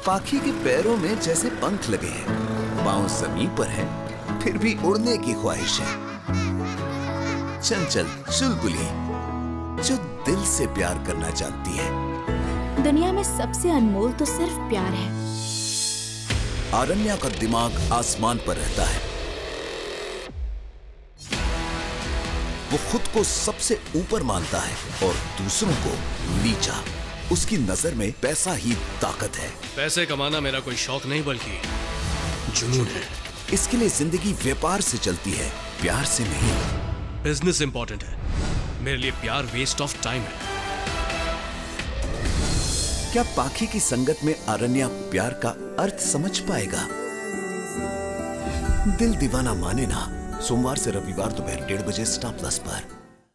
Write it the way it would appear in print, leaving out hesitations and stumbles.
पाखी के पैरों में जैसे पंख लगे हैं, पांव जमीन पर हैं, फिर भी उड़ने की ख्वाहिश है। चंचल चुलबुली जो दिल से प्यार करना जानती है। दुनिया में सबसे अनमोल तो सिर्फ प्यार है। आरण्या का दिमाग आसमान पर रहता है। वो खुद को सबसे ऊपर मानता है और दूसरों को नीचा। उसकी नजर में पैसा ही ताकत है। पैसे कमाना मेरा कोई शौक नहीं बल्कि जुनून है। इसके लिए जिंदगी व्यापार से चलती है, प्यार से नहीं। बिजनेस इंपॉर्टेंट है, मेरे लिए प्यार वेस्ट ऑफ टाइम है। क्या पाखी की संगत में आरण्या प्यार का अर्थ समझ पाएगा? दिल दीवाना माने ना, सोमवार से रविवार दोपहर 1:30 बजे स्टार प्लस पर।